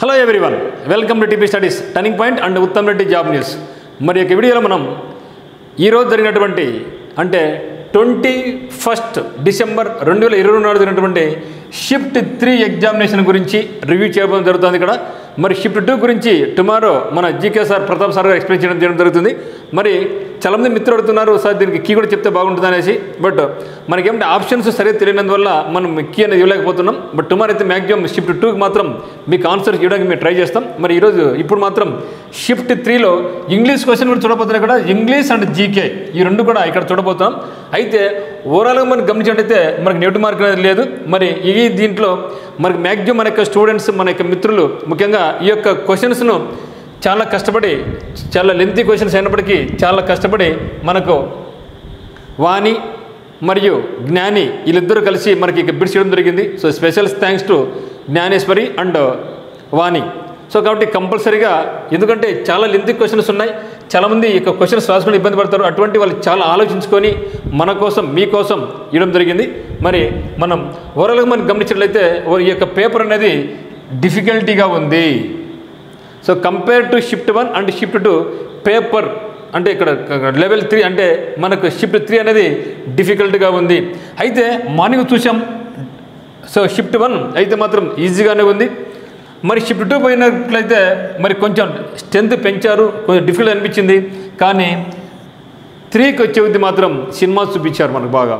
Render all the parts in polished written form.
Hello everyone, welcome to TP studies turning point and Uttam Reddy job news. మరి ఈ వీడియోలో మనం ఈరోజు జరిగినటువంటి అంటే 21 డిసెంబర్ 2024 జరిగినటువంటి షిఫ్ట్ 3 ఎగ్జామినేషన్ గురించి రివ్యూ చేయడం జరుగుతుంది. ఇక్కడ మరి షిఫ్ట్ 2 గురించి టుమారో మన జీకే సార్ ప్రతాప్ సార్ గారు ఎక్స్ప్లెయిన్ చేయడం జరుగుతుంది. మరి చాలామంది మిత్రులు అడుగుతున్నారు, సార్ దీనికి కీ కూడా చెప్తే బాగుంటుంది అనేసి. బట్ మనకేమంటే ఆప్షన్స్ సరిగ్గా తెలియనందువల్ల మనం కీ అనేది ఇవ్వలేకపోతున్నాం. బట్ టుమారో అయితే మ్యాక్సిమం షిఫ్ట్ 2కి మాత్రం మీకు ఆన్సర్స్ ఇవ్వడానికి మేము ట్రై చేస్తాం. మరి ఈరోజు ఇప్పుడు మాత్రం షిఫ్ట్ 3లో ఇంగ్లీష్ క్వశ్చన్ కూడా చూడబోతున్నాం. ఇక్కడ ఇంగ్లీష్ అండ్ జీకే ఈ రెండు కూడా ఇక్కడ చూడబోతున్నాం. అయితే ఓవరాల్గా మనం గమనించినట్టయితే మనకి నెగిటివ్ మార్క్ అనేది లేదు. మరి ఈ దీంట్లో మనకి మ్యాక్సిమం మన యొక్క స్టూడెంట్స్ మన యొక్క మిత్రులు ముఖ్యంగా ఈ యొక్క క్వశ్చన్స్ను చాలా కష్టపడి, చాలా లెంతీ క్వశ్చన్స్ అయినప్పటికీ చాలా కష్టపడి మనకు వాణి మరియు జ్ఞాని వీళ్ళిద్దరూ కలిసి మనకి బిట్స్ చేయడం జరిగింది. So special thanks to Gnaneshwari and Vani. So కాబట్టి కంపల్సరీగా, ఎందుకంటే చాలా లెంతీ క్వశ్చన్స్ ఉన్నాయి, చాలామంది ఈ క్వశ్చన్స్ రాసుకుని ఇబ్బంది పడతారు. అటువంటి వాళ్ళు చాలా ఆలోచించుకొని మన కోసం మీకోసం ఇవ్వడం జరిగింది. మరి మనం ఓవరాల్గా మనం గమనించినట్లయితే ఈ యొక్క పేపర్ అనేది డిఫికల్టీగా ఉంది. So compare to shift 1 and shift 2 paper అంటే ఇక్కడ లెవెల్ 3 అంటే మనకు షిఫ్ట్ 3 అనేది డిఫికల్ట్గా ఉంది. అయితే మార్నింగ్ చూసాం. సో షిఫ్ట్ 1 అయితే మాత్రం ఈజీగానే ఉంది. మరి షిఫ్ట్ 2 పోయినట్లయితే మరి కొంచెం స్ట్రెంత్ పెంచారు, కొంచెం డిఫికల్ట్ అనిపించింది. కానీ 3కి వచ్చేది మాత్రం సినిమా చూపించారు మనకు బాగా.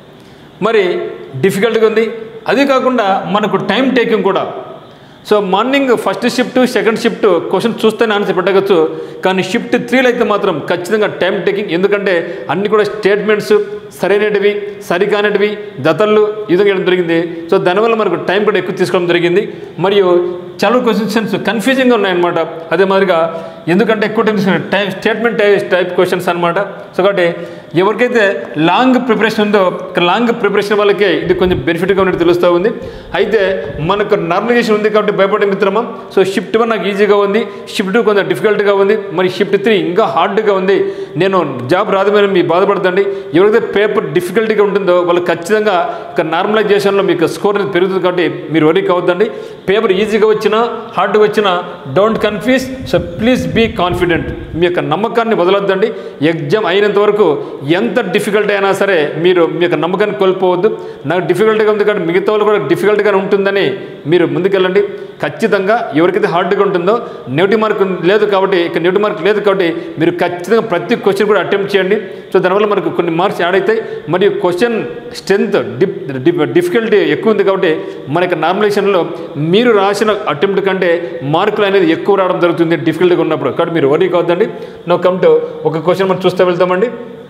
మరి డిఫికల్ట్గా ఉంది. అది కాకుండా మనకు టైం టేకింగ్ కూడా. So morning first shift second shift question చూస్తేనే ఆన్సర్ పెట్టవచ్చు. కానీ షిఫ్ట్ 3లో అయితే మాత్రం ఖచ్చితంగా టైం టేకింగ్, ఎందుకంటే అన్నీ కూడా స్టేట్మెంట్స్ సరైనటివి సరికానటివి జతళ్ళు ఇది చేయడం జరిగింది. సో దానివల్ల మనకు టైం కూడా ఎక్కువ తీసుకోవడం జరిగింది. మరియు చాలా క్వశ్చన్స్ కన్ఫ్యూజింగ్గా ఉన్నాయన్నమాట. అదే మాదిరిగా ఎందుకంటే ఎక్కువ టైం తీసుకున్నాయి స్టేట్మెంట్ టైప్ క్వశ్చన్స్ అనమాట. సో కాబట్టి ఎవరికైతే లాంగ్ ప్రిపరేషన్ ఉందో లాంగ్ ప్రిపరేషన్ వాళ్ళకే ఇది కొంచెం బెనిఫిట్గా ఉన్నట్టు తెలుస్తూ ఉంది. అయితే మనకు నార్మలైజేషన్ ఉంది కాబట్టి భయపడే మిత్రమా. సో షిఫ్ట్ 1 నాకు ఈజీగా ఉంది, షిఫ్ట్ 2 కొంచెం డిఫికల్ట్గా ఉంది, మరి షిఫ్ట్ 3 ఇంకా హార్డ్గా ఉంది. నేను జాబ్ రాదమని మీ బాధపడదండి. ఎవరైతే పేపర్ డిఫికల్టీగా ఉంటుందో వాళ్ళు ఖచ్చితంగా ఇక నార్మలైజేషన్లో మీకు స్కోర్ అనేది పెరుగుతుంది. కాబట్టి మీరు వరీ కావద్దండి. పేపర్ ఈజీగా వచ్చినా హార్డ్గా వచ్చినా don't confuse. So please be confident. మీ యొక్క నమ్మకాన్ని వదలొద్దండి. ఎగ్జామ్ అయినంత వరకు ఎంత డిఫికల్ట్ అయినా సరే మీరు మీ యొక్క నమ్మకాన్ని కోల్పోవద్దు. నాకు డిఫికల్ట్గా ఉంది కాబట్టి మిగతా వాళ్ళు కూడా డిఫికల్ట్గానే ఉంటుందని మీరు ముందుకెళ్ళండి. ఖచ్చితంగా ఎవరికైతే హార్డ్గా ఉంటుందో నెగిటివ్ మార్క్ లేదు కాబట్టి నెగిటివ్ మార్క్ లేదు కాబట్టి మీరు ఖచ్చితంగా ప్రతి క్వశ్చన్ కూడా అటెంప్ట్ చేయండి. సో దానివల్ల మనకు కొన్ని మార్క్స్ యాడ్ అవుతాయి. మరియు క్వశ్చన్ స్ట్రెంత్ డిఫికల్టీ ఎక్కువ ఉంది కాబట్టి మన యొక్క నార్మలైజేషన్లో మీరు రాసిన అటెంప్ట్ కంటే మార్కులు అనేది ఎక్కువ రావడం జరుగుతుంది డిఫికల్ట్గా ఉన్నప్పుడు. కాబట్టి మీరు వరీ కావద్దండి. నో కమ్ టు ఒక క్వశ్చన్ మనం చూస్తూ వెళ్తామండి.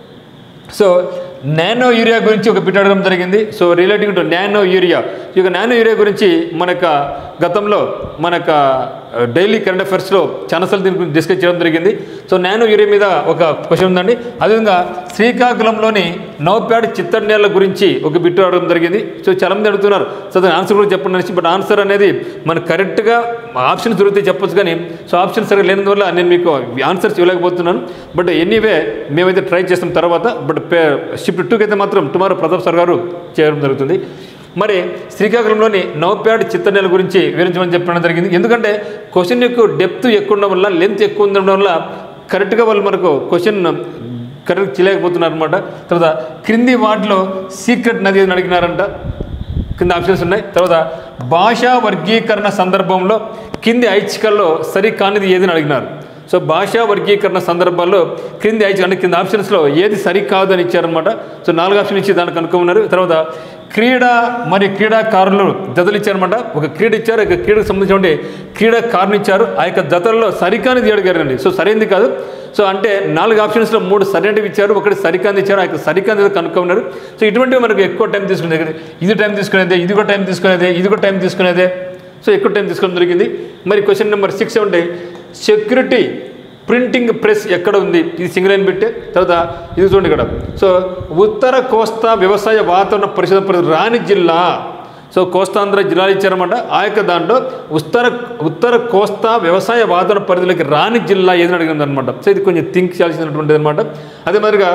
సో నానో యూరియా గురించి ఒక బిట్ అడగడం జరిగింది. So relating to nano urea, ఈ యొక్క నానో యూరియా గురించి మనకు గతంలో మనకు డైలీ కరెంట్ అఫైర్స్లో చాలాసార్లు దీని గురించి డిస్కస్ చేయడం జరిగింది. సో నానో యూరియా మీద ఒక క్వశ్చన్ ఉందండి. అదేవిధంగా శ్రీకాకుళంలోని నౌప్యాడ్ చిత్తడి నేల గురించి ఒక బిట్ అడగడం జరిగింది. సో చాలామంది అడుగుతున్నారు, సో దాని ఆన్సర్ కూడా చెప్పండి అనేసి. బట్ ఆన్సర్ అనేది మనకు కరెక్ట్గా ఆప్షన్స్ దొరికితే చెప్పొచ్చు, కానీ సో ఆప్షన్ సరిగ్గా లేనందువల్ల నేను మీకు ఆన్సర్స్ ఇవ్వలేకపోతున్నాను. బట్ ఎనీవే మేమైతే ట్రై చేస్తాం తర్వాత. బట్ షిఫ్ట్ 2కి అయితే మాత్రం టుమారో ప్రతాప్ సార్ గారు చేయడం జరుగుతుంది. మరి శ్రీకాకుళంలోని నౌప్యాడ్ చిత్తనేల గురించి వివరించమని చెప్పడం జరిగింది. ఎందుకంటే క్వశ్చన్ యొక్క డెప్త్ ఎక్కువ ఉండడం వల్ల, లెంత్ ఎక్కువ ఉండడం వల్ల కరెక్ట్గా వాళ్ళు మనకు క్వశ్చన్ కరెక్ట్ చేయలేకపోతున్నారు అనమాట. తర్వాత క్రింది వాటిలో సీక్రెట్ నది అని అడిగినారంట. కింద ఆప్షన్స్ ఉన్నాయి. తర్వాత భాషా వర్గీకరణ సందర్భంలో కింది ఐచ్ఛికల్లో సరికానిది ఏదని అడిగినారు. సో భాషా వర్గీకరణ సందర్భాల్లో క్రింది ఐచ్ఛిక అంటే కింద ఆప్షన్స్లో ఏది సరికాదు అని ఇచ్చారనమాట. సో 4 ఆప్షన్ ఇచ్చి దానికి కనుక్కున్నారు. తర్వాత క్రీడా మరియు క్రీడాకారులు జతలు ఇచ్చారనమాట. ఒక క్రీడ ఇచ్చారు, ఒక క్రీడకు సంబంధించిన క్రీడాకారుని ఇచ్చారు. ఆ యొక్క జతల్లో సరికానిది అడిగారండి. సో సరైనది కాదు. సో అంటే 4 ఆప్షన్స్లో 3 సరైనవి ఇచ్చారు, ఒకటి సరికాంది ఇచ్చారు. ఆ యొక్క సరికాంది కనుక్కున్నారు. సో ఇటువంటివి మనకు ఎక్కువ టైం తీసుకునేది, ఇది టైం తీసుకునేదే, ఇది కూడా టైం తీసుకునేదే, ఇది కూడా టైం తీసుకునేదే. సో ఎక్కువ టైం తీసుకోవడం జరిగింది. మరి క్వశ్చన్ నెంబర్ 6 ఉంటే సెక్యూరిటీ ప్రింటింగ్ ప్రెస్ ఎక్కడ ఉంది? ఇది సింగిల్ లైన్ పెట్టే. తర్వాత ఇది చూడండి ఇక్కడ. సో ఉత్తర కోస్తా వ్యవసాయ వాతావరణ పరిశోధన రాణి జిల్లా. సో కోస్తాంధ్ర జిల్లాలు ఇచ్చారన్నమాట. ఆ యొక్క దాంట్లో ఉత్తర కోస్తా వ్యవసాయ వాతావరణ పరిధిలోకి రాణి జిల్లా ఏదని అడిగింది అనమాట. సో ఇది కొంచెం థింక్ చేయాల్సినటువంటిది అనమాట. అదే మాదిరిగా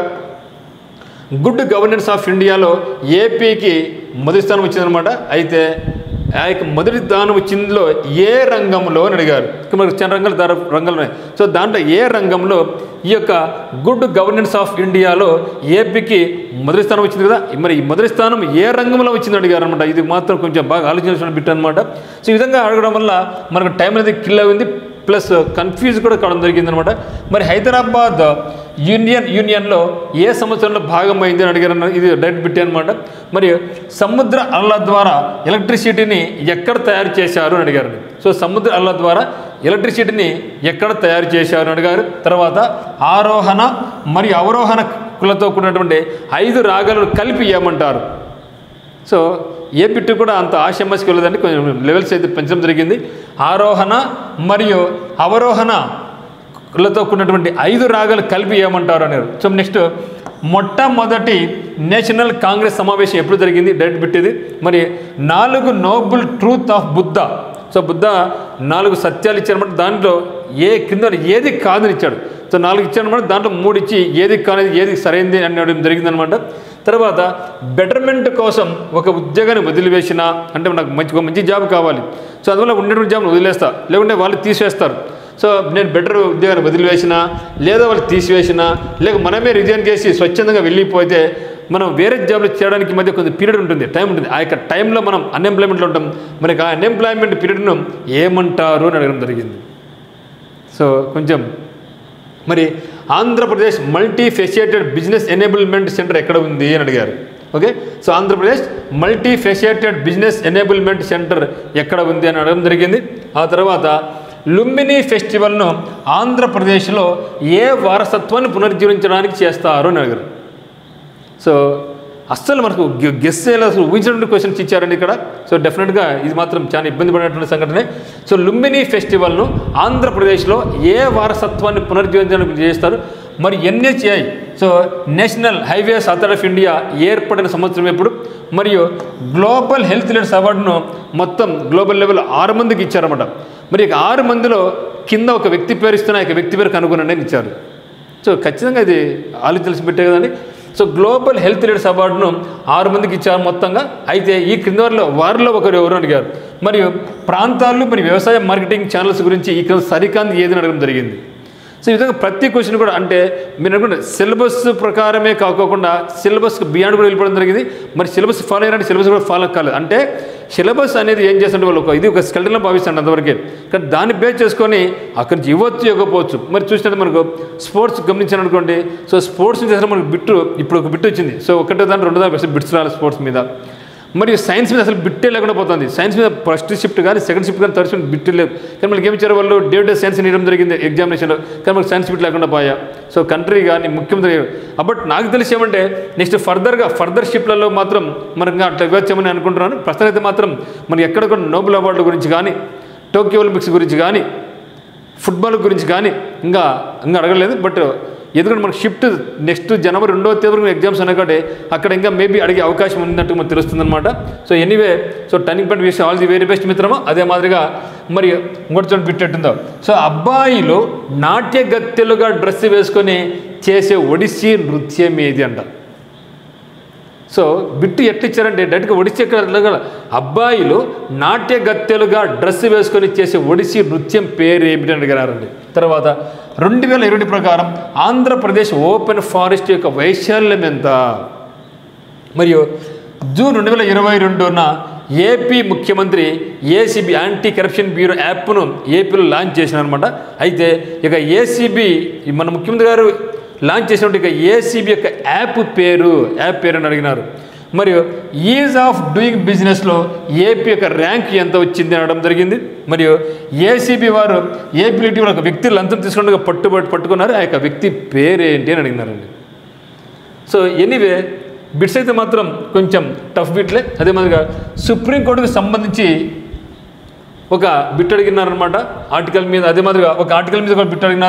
గుడ్ గవర్నెన్స్ ఆఫ్ ఇండియాలో ఏపీకి మొదటి స్థానం వచ్చిందనమాట. అయితే ఆ యొక్క మొదటి స్థానం వచ్చిందిలో ఏ రంగంలో అని అడిగారు. మనకు చాలా రంగాలు ఉన్నాయి. సో దాంట్లో ఏ రంగంలో ఈ యొక్క గుడ్ గవర్నెన్స్ ఆఫ్ ఇండియాలో ఏపీకి మొదటి స్థానం వచ్చింది కదా, మరి ఈ మొదటి స్థానం ఏ రంగంలో వచ్చింది అడిగారు అనమాట. ఇది మాత్రం కొంచెం బాగా ఆలోచించాల్సిన బిట్ అనమాట. సో ఈ విధంగా అడగడం వల్ల మనకు టైం అనేది కిల్ అయింది, ప్లస్ కన్ఫ్యూజ్ కూడా కావడం జరిగిందనమాట. మరి హైదరాబాద్ యూనియన్లో ఏ సంవత్సరంలో భాగమైంది అని అడిగారు. ఇది డైరెక్ట్ బిట్ అనమాట. మరి సముద్ర అల్ల ద్వారా ఎలక్ట్రిసిటీని ఎక్కడ తయారు చేశారు అని అడిగారు. సో సముద్ర అల్ల ద్వారా ఎలక్ట్రిసిటీని ఎక్కడ తయారు చేశారు అని అడిగారు. తర్వాత ఆరోహణ మరియు అవరోహణలతో కూడినటువంటి 5 రాగాలను కలిపి ఏమంటారు. సో ఏ బిట్టు కూడా అంత ఆశమ్మస్కి వెళ్ళదండి, కొంచెం లెవెల్స్ అయితే పెంచడం జరిగింది. ఆరోహణ మరియు అవరోహణలతో కూడినటువంటి 5 రాగాలు కలిపి ఏమంటారు అన్నారు. సో నెక్స్ట్ మొట్టమొదటి నేషనల్ కాంగ్రెస్ సమావేశం ఎప్పుడు జరిగింది, డైరెక్ట్ బిట్ ఇది. మరి 4 noble truth of Buddha. So Buddha 4 సత్యాలు ఇచ్చారన్నమాట. దాంట్లో కింద ఏది కాదని ఇచ్చాడు. సో 4 ఇచ్చారనమాట. దాంట్లో 3 ఇచ్చి ఏది కానిది ఏది సరైంది అని అడగడం జరిగిందనమాట. తర్వాత బెటర్మెంట్ కోసం ఒక ఉద్యోగాన్ని వదిలివేసిన, అంటే నాకు మంచి జాబ్ కావాలి, సో అందువల్ల ఉన్నటువంటి జాబ్ని వదిలేస్తా, లేకుంటే వాళ్ళు తీసివేస్తారు. సో నేను బెటర్ ఉద్యోగాన్ని వదిలివేసినా, లేదా వాళ్ళు తీసివేసినా, లేక మనమే రిజైన్ చేసి స్వచ్ఛందంగా వెళ్ళిపోతే మనం వేరే జాబ్లు చేయడానికి మధ్య కొంచెం పీరియడ్ ఉంటుంది, టైం ఉంటుంది. ఆ యొక్క టైంలో మనం అన్ఎంప్లాయ్మెంట్లో ఉంటాం. మరి ఆ అన్ఎంప్లాయ్మెంట్ పీరియడ్ను ఏమంటారు అని అడగడం జరిగింది. సో కొంచెం మరి Andhra Pradesh multi facilitated business enablement centre ఎక్కడ ఉంది అని అడిగారు. Okay, so Andhra Pradesh multi facilitated business enablement centre ఎక్కడ ఉంది అని అడగడం జరిగింది. ఆ తర్వాత లుంబిని ఫెస్టివల్ను ఆంధ్రప్రదేశ్లో ఏ వారసత్వాన్ని పునరుజ్జీవించడానికి చేస్తారు అని అడిగారు. సో అస్సలు మనకు గెస్ చేయాలి, అసలు ఊహించినటువంటి క్వశ్చన్స్ ఇచ్చారండి ఇక్కడ. సో డెఫినెట్గా ఇది మాత్రం చాలా ఇబ్బంది పడినటువంటి సంఘటనే. సో లుంబిని ఫెస్టివల్ను ఆంధ్రప్రదేశ్లో ఏ వారసత్వాన్ని పునరుజ్జీవించడానికి చేస్తారు. మరి NHAI, so national highways authority of India ఏర్పడిన సంవత్సరం ఎప్పుడు. మరియు గ్లోబల్ హెల్త్ లీడర్స్ అవార్డును మొత్తం గ్లోబల్ లెవెల్ 6 మందికి ఇచ్చారన్నమాట. మరి 6 మందిలో కింద ఒక వ్యక్తి పేరు ఇస్తున్న ఆ వ్యక్తి పేరు కనుగొనండి అని ఇచ్చారు. సో ఖచ్చితంగా ఇది ఆలోచించాల్సి పెట్టే కదండి. సో గ్లోబల్ హెల్త్ లీడర్స్ అవార్డును 6 మందికి ఇచ్చారు మొత్తంగా. అయితే ఈ క్రింద వారిలో ఒకరు ఎవరు అడిగారు. మరియు ప్రాంతాలు మరియు వ్యవసాయ మార్కెటింగ్ ఛానల్స్ గురించి ఇక్కడ సరికాంది ఏదని అడగడం జరిగింది. సో ఈ విధంగా ప్రతి క్వశ్చన్ కూడా అంటే మీరు అనుకుంటే సిలబస్ ప్రకారమే కాకోకుండా సిలబస్కి బియాండ్ కూడా వెళ్ళిపోవడం జరిగింది. మరి సిలబస్ ఫాలో అయినట్టు సిలబస్ కూడా ఫాలో కాలేదు. అంటే సిలబస్ అనేది ఏం చేస్తుంటే వాళ్ళు ఇది ఒక స్కెల్టన్లో భావిస్తాను అంతవరకే. కానీ దాన్ని బేస్ చేసుకొని అక్కడి నుంచి ఇవ్వచ్చు ఇవ్వకపోవచ్చు. మరి చూసినట్టు మనకు స్పోర్ట్స్ గమనించాను అనుకోండి. సో స్పోర్ట్స్ చేసిన మనకు ఇప్పుడు ఒక బిట్ వచ్చింది. సో ఒకటో దాని 2వ దాని బిట్స్ రావాలి స్పోర్ట్స్ మీద. మరియు సైన్స్ మీద అసలు బిట్టే లేకుండా పోతుంది. సైన్స్ మీద ఫస్ట్ షిఫ్ట్ కానీ సెకండ్ షిఫ్ట్ కానీ థర్డ్ షిఫ్ట్ బిట్ లేదు. కానీ మనకి ఏమి ఇచ్చారు వాళ్ళు డే సైన్స్ ఇవ్వడం జరిగింది ఎగ్జామినేషన్లో. కానీ మనకు సైన్స్ బిట్ లేకుండా పోయా. సో కంట్రీ కానీ ముఖ్యమంత్రి బట్ నాకు తెలిసి ఏమంటే నెక్స్ట్ ఫర్దర్ షిఫ్ట్లలో మాత్రం మనకు అట్లా ఇవ్వచ్చామని అనుకుంటున్నాను. ప్రస్తుతం అయితే మాత్రం మనకి ఎక్కడ కూడా నోబెల్ అవార్డుల గురించి కానీ, టోక్యో ఒలింపిక్స్ గురించి కానీ, ఫుట్బాల్ గురించి కానీ ఇంకా అడగలేదు. బట్ ఎందుకంటే మనకు షిఫ్ట్ నెక్స్ట్ జనవరి 2వ తేదీ వరకు ఎగ్జామ్స్ ఉన్నాయి కాబట్టి అక్కడ ఇంకా మేబీ అడిగే అవకాశం ఉన్నట్టు మనకు తెలుస్తుంది అనమాట. So anyway, so turning point విషయం ఆల్ ది వెరీ బెస్ట్ మిత్రమా. అదే మాదిరిగా మరి ఇంకోటి చూడండి బిట్టెట్టుందో. సో అబ్బాయిలు నాట్యగత్తెలుగా డ్రెస్ వేసుకొని చేసే ఒడిస్సీ నృత్యం ఏది అంట. సో బిట్టు ఎట్లా ఇచ్చారంటే డైరెక్ట్గా ఒడిస్సీ ఎక్కడ, అబ్బాయిలు నాట్యగత్తెలుగా డ్రెస్ వేసుకొని చేసే ఒడిస్సీ నృత్యం పేరు ఏమిటి అని అడిగారండి. తర్వాత 2020 ప్రకారం ఆంధ్రప్రదేశ్ ఓపెన్ ఫారెస్ట్ యొక్క వైశాల్యం ఎంత. మరియు జూన్ 2022న ఏపీ ముఖ్యమంత్రి ఏసీబీ యాంటీ కరప్షన్ బ్యూరో యాప్ను ఏపీలో లాంచ్ చేసినారనమాట. అయితే ఇక ఏసీబీ మన ముఖ్యమంత్రి గారు లాంచ్ చేసినట్టు ఇక ఏసీబీ యొక్క యాప్ పేరు అని అడిగినారు. మరియు ఈజ్ ఆఫ్ డూయింగ్ బిజినెస్లో ఏపీ యొక్క ర్యాంక్ ఎంత వచ్చింది అనడం జరిగింది. మరియు ఏసీబీ వారు ఏపీ ఇటీవల ఒక వ్యక్తి లంచం తీసుకుంటూ పట్టుకున్నారు. ఆ యొక్క వ్యక్తి పేరేంటి అని అడిగినారండి. సో ఎనీవే బిట్స్ అయితే మాత్రం కొంచెం టఫ్ బిట్లే. అదే మాదిరిగా సుప్రీంకోర్టుకు సంబంధించి ఒక బిట్ అడిగినారనమాట ఆర్టికల్ మీద. అదే మాదిరిగా ఒక ఆర్టికల్ మీద కూడా బిట్ అడిగినారు.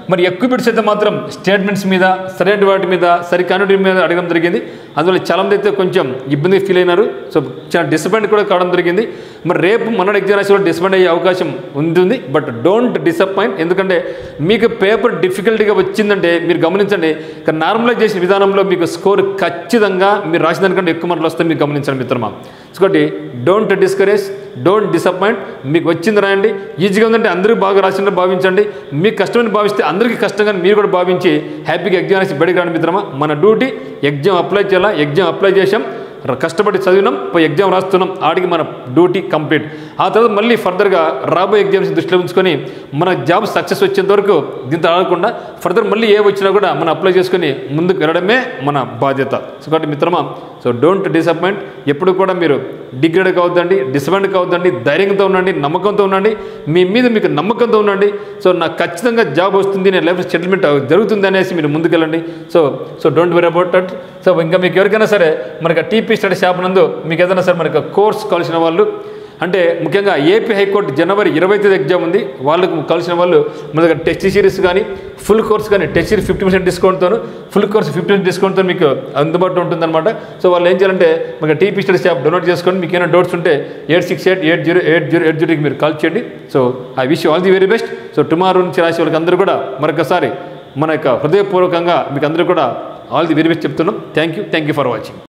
మరి ఎక్కువ బిట్స్ అయితే మాత్రం స్టేట్మెంట్స్ మీద సరైన వాటి మీద సరికాని మీద అడగడం జరిగింది. అందువల్ల చాలామంది అయితే కొంచెం ఇబ్బంది ఫీల్ అయినారు. సో చాలా డిసప్పాయింట్ కూడా కావడం జరిగింది. మరి రేపు మొన్నటి ఎగ్జామ్ రాసి డిసప్పాయింట్ అయ్యే అవకాశం ఉంటుంది. But don't disappoint. ఎందుకంటే మీకు పేపర్ డిఫికల్టీగా వచ్చిందంటే మీరు గమనించండి, నార్మలైజేషన్ విధానంలో మీకు స్కోర్ ఖచ్చితంగా మీరు రాసిన దానికంటే ఎక్కువ మార్కులు వస్తాయి. మీరు గమనించండి మిత్రమా. కాబట్టి డోంట్ డిస్కరేజ్, డోంట్ డిసప్పాయింట్. మీకు వచ్చింది రాయండి. ఈజీగా ఉందంటే అందరికీ బాగా రాసినట్టు భావించండి. మీకు కష్టమని భావిస్తే అందరికీ కష్టంగా మీరు కూడా భావించి హ్యాపీగా ఎగ్జామ్ రాసి బయటకు రాండి మిత్రమా. మన డ్యూటీ ఎగ్జామ్ అప్లై చేయాలా, ఎగ్జామ్ అప్లై చేసాం, కష్టపడి చదివినాం, పోయి ఎగ్జామ్ రాస్తున్నాం, ఆడికి మన డ్యూటీ కంప్లీట్. ఆ తర్వాత మళ్ళీ ఫర్దర్గా రాబోయే ఎగ్జామ్స్ దృష్టిలో ఉంచుకొని మన జాబ్ సక్సెస్ వచ్చేంత వరకు దీంతో ఆడకుండా ఫర్దర్ మళ్ళీ ఏ వచ్చినా కూడా మనం అప్లై చేసుకొని ముందుకు వెళ్ళడమే మన బాధ్యత. సో కాబట్టి మిత్రమా, సో డోంట్ డిసప్పాయింట్. ఎప్పుడు కూడా మీరు డిగ్రేడ్ కావద్దండి, డిసప్పాయింట్ కావద్దండి. ధైర్యంతో ఉండండి, నమ్మకంతో ఉండండి, మీ మీద మీకు నమ్మకంతో ఉండండి. సో నాకు ఖచ్చితంగా జాబ్ వస్తుంది, నేను లైఫ్ సెటిల్మెంట్ జరుగుతుంది అనేసి మీరు ముందుకెళ్ళండి. So don't worry about that. So ఇంకా మీకు ఎవరికైనా సరే మనకి టీపీ స్టడీస్ యాప్ నందు మీకు ఏదైనా సరే మనకి కోర్స్ కావాల్సిన వాళ్ళు, అంటే ముఖ్యంగా ఏపీ హైకోర్టు జనవరి 25 ఎగ్జామ్ ఉంది, వాళ్ళకు కావాల్సిన వాళ్ళు మన దగ్గర టెస్ట్ సిరీస్ కానీ ఫుల్ కోర్స్ కానీ టెస్ట్ సిరీస్ 50% డిస్కౌంట్తో, ఫుల్ కోర్స్ 50% డిస్కౌంట్తో మీకు అందుబాటులో ఉంటుందన్నమాట. సో వాళ్ళు ఏం చేయాలంటే మనకి టీపీ స్టడీస్ యాప్ డౌన్లోడ్ చేసుకొని మీకు ఏమైనా డౌట్స్ ఉంటే 8688080880 మీరు కాల్ చేయండి. So I wish all the very best. So tomorrow నుంచి రాసే వాళ్ళకి అందరూ కూడా మరొకసారి మన యొక్క హృదయపూర్వకంగా మీకు అందరూ కూడా ఆల్ ది వెరీ బెస్ట్ చెప్తున్నాం. Thank you for watching.